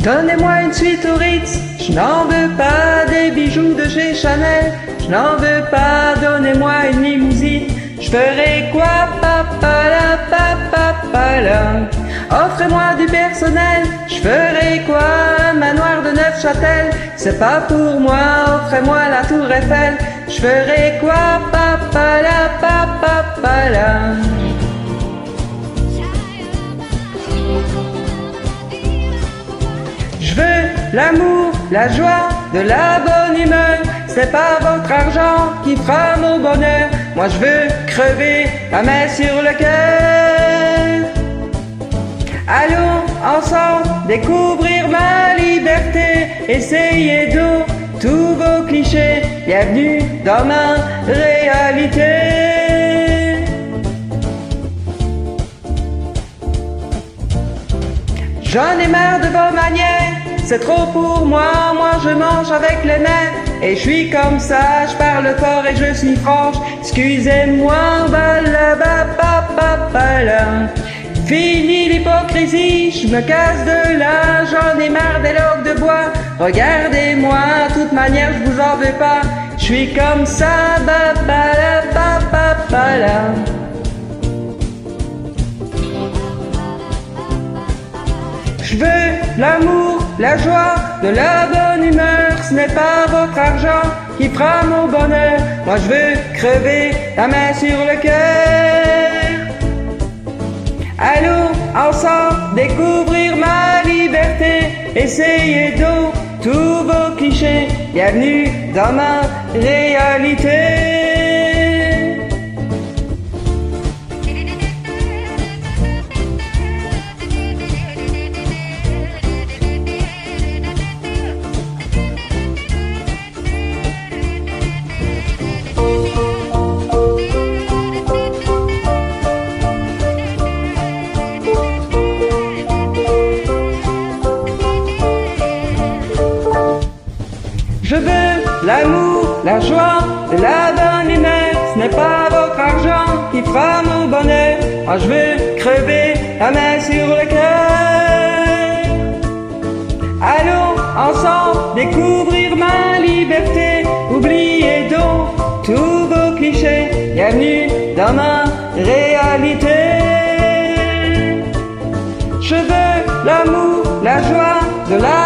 Donnez-moi une suite au Ritz, je n'en veux pas des bijoux de chez Chanel, je n'en veux pas, donnez-moi une limousine, je ferai quoi, papala, papala. Offrez-moi du personnel, je ferai quoi, un manoir de Neufchâtel, c'est pas pour moi, offrez-moi la tour Eiffel, je ferai quoi, papala, papala. Je veux l'amour, la joie, de la bonne humeur. C'est pas votre argent qui fera mon bonheur. Moi je veux crever la main sur le cœur. Allons ensemble découvrir ma liberté. Essayez d'où tous vos clichés. Bienvenue dans ma réalité. J'en ai marre de vos manières, c'est trop pour moi, moi je mange avec les mains. Et je suis comme ça, je parle fort et je suis franche. Excusez-moi, balabapapapala. Fini l'hypocrisie, je me casse de là, j'en ai marre des loques de bois. Regardez-moi, de toute manière je vous en veux pas. Je suis comme ça, balabapapapala. Je veux l'amour, la joie, de la bonne humeur. Ce n'est pas votre argent qui fera mon bonheur. Moi je veux crever la main sur le cœur. Allons ensemble découvrir ma liberté. Essayez d'où tous vos clichés. Bienvenue dans ma réalité. Je veux l'amour, la joie, de la bonne humeur. Ce n'est pas votre argent qui fera mon bonheur. Moi je veux crever la main sur le cœur. Allons ensemble découvrir ma liberté. Oubliez donc tous vos clichés. Bienvenue dans ma réalité. Je veux l'amour, la joie, de la